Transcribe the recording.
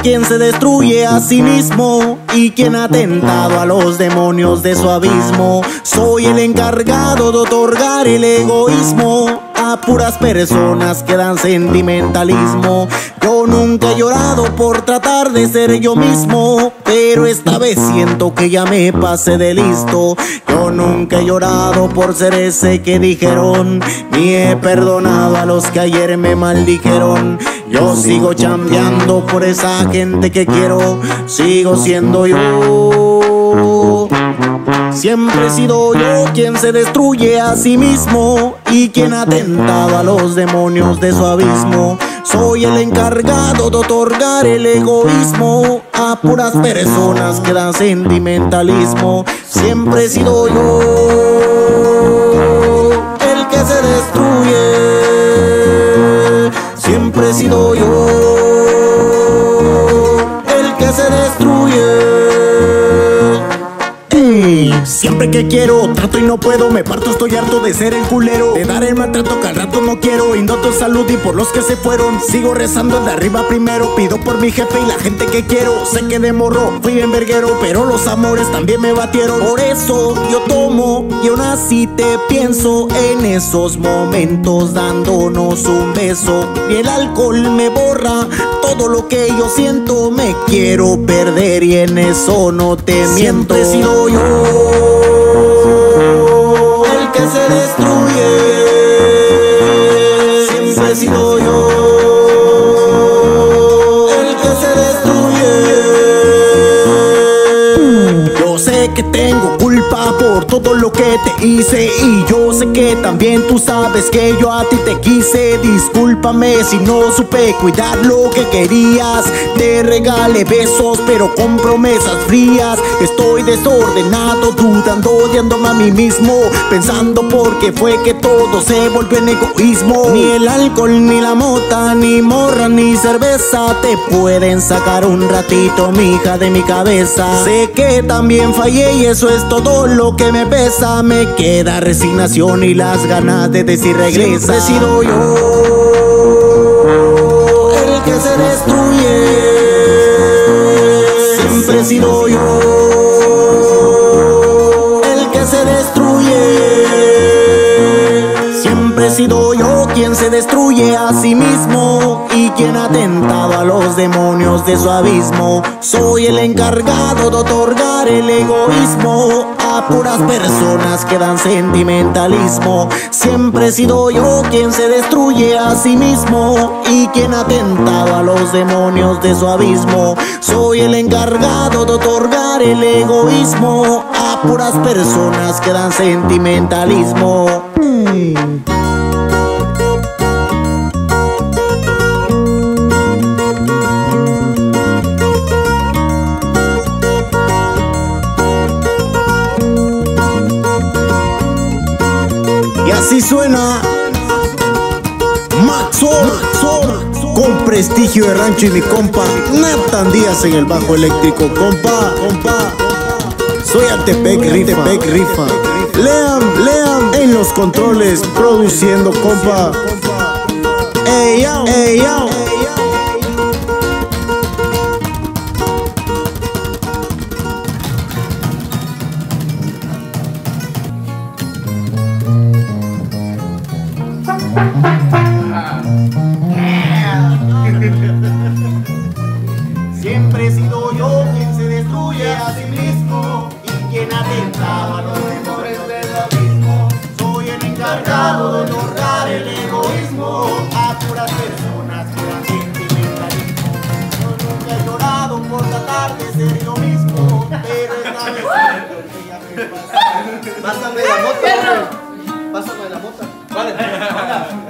quien se destruye a sí mismo y quien ha tentado a los demonios de su abismo. Soy el encargado de otorgar el egoísmo a puras personas que dan sentimentalismo. Yo nunca he llorado por tratar de ser yo mismo, pero esta vez siento que ya me pasé de listo. Yo nunca he llorado por ser ese que dijeron, ni he perdonado a los que ayer me maldijeron. Yo sigo chambeando por esa gente que quiero, sigo siendo yo. Siempre he sido yo quien se destruye a sí mismo y quien ha tentado a los demonios de su abismo. Soy el encargado de otorgar el egoísmo a puras personas que dan sentimentalismo. Siempre he sido yo el que se destruye. Siempre he sido yo el que se destruye. Siempre que quiero, trato y no puedo. Me parto, estoy harto de ser el culero, de dar el maltrato que al rato no quiero. Y no tu salud y por los que se fueron. Sigo rezando de arriba primero. Pido por mi jefe y la gente que quiero. Sé que de morro fui bien verguero, pero los amores también me batieron. Por eso yo tomo y aún así te pienso en esos momentos dándonos un beso. Y el alcohol me borra todo lo que yo siento. Me quiero perder y en eso no te miento. Siempre he sido yo el que se destruye. Siempre he sido yo el que se destruye. Yo sé que tengo culpa por todo lo que te hice, y yo sé que también tú sabes que yo a ti te quise. Discúlpame si no supe cuidar lo que querías. Te regalé besos pero con promesas frías. Estoy desordenado, dudando, odiándome a mí mismo, pensando por qué fue que todo se volvió en egoísmo. Ni el alcohol, ni la mota, ni morra, ni cerveza te pueden sacar un ratito, mija, de mi cabeza. Sé que también fallé y eso es todo lo que me pesa. Me queda resignación y las ganas de decir regresa. Siempre he sido yo el que se destruye. Siempre he sido yo el que se destruye. Siempre he sido yo quien se destruye a sí mismo y quien ha tentado a los demonios de su abismo. Soy el encargado de otorgar el egoísmo a puras personas que dan sentimentalismo. Siempre he sido yo quien se destruye a sí mismo y quien ha tentado a los demonios de su abismo. Soy el encargado de otorgar el egoísmo a puras personas que dan sentimentalismo. Y así suena Maxor, con prestigio de rancho y mi compa Nathan Díaz en el bajo eléctrico, compa. Soy Altepec Rifa. Lean en los controles, produciendo, compa. Ey, yo. Siempre he sido yo quien se destruye a sí mismo y quien ha tentado a los demonios del abismo. Soy el encargado de otorgar el egoísmo a puras personas que dan sentimentalismo. Yo nunca he llorado por tratar de ser yo mismo, pero esta vez siento que ya me pasa. Pásame la moto. Pásame la moto. Vale.